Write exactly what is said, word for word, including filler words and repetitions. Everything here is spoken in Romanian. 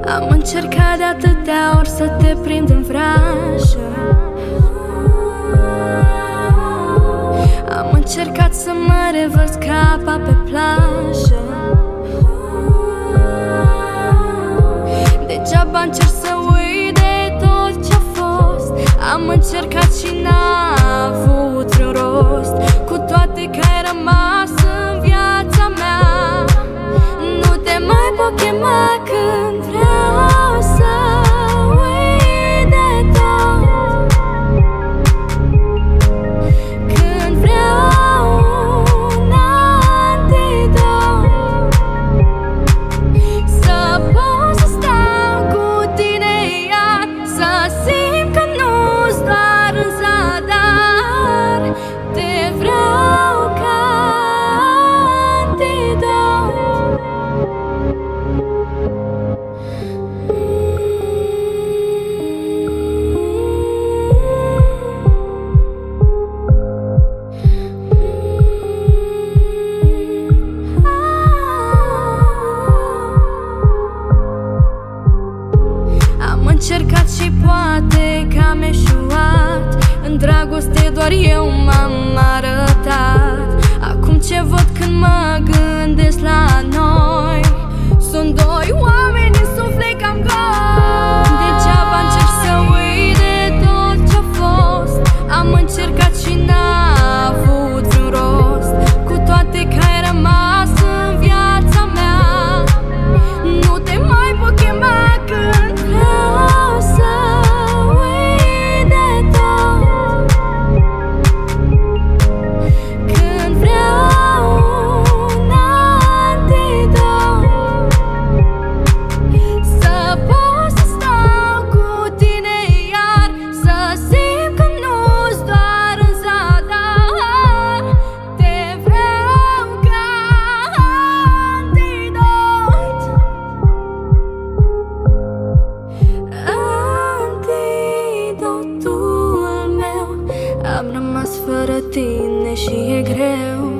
Am încercat de atâtea ori să te prind în vrajă. Am încercat să mă revărs ca apa pe plajă. Degeaba încerc să uit de tot ce-a fost. Am încercat și n-a avut vreun rost. Cu toate că ai rămas în viața mea, nu te mai pot chema când vreau să uit de tot. Când vreau un antidot, să pot să stau cu tine iar, să simt că nu-s doar în zadar. Te vreau ca antidot. Am încercat și poate că am eșuat. În dragoste doar eu m-am arătat. Acum ce văd când mă gândesc la noi, sunt doi oameni în suflet cam goi. Degeaba încerc să uit de tot ce-a fost. Am încercat și n-a avut vreun rost. Cu toate că ai rămas în viața mea, nu te mai pot chema când vreau să uit de tot. Când vreau un antidot, să pot să stau cu tine iar, să simt că nu-s doar în zadar. Te vreau ca antidot. Antidotul meu. Am rămas fără tine și e greu.